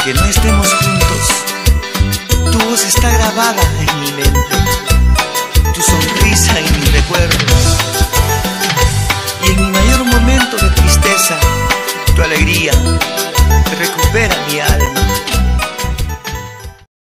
aunque no estemos juntos, tu voz está grabada en mi mente, tu sonrisa en mis recuerdos, y en mi mayor momento de tristeza, tu alegría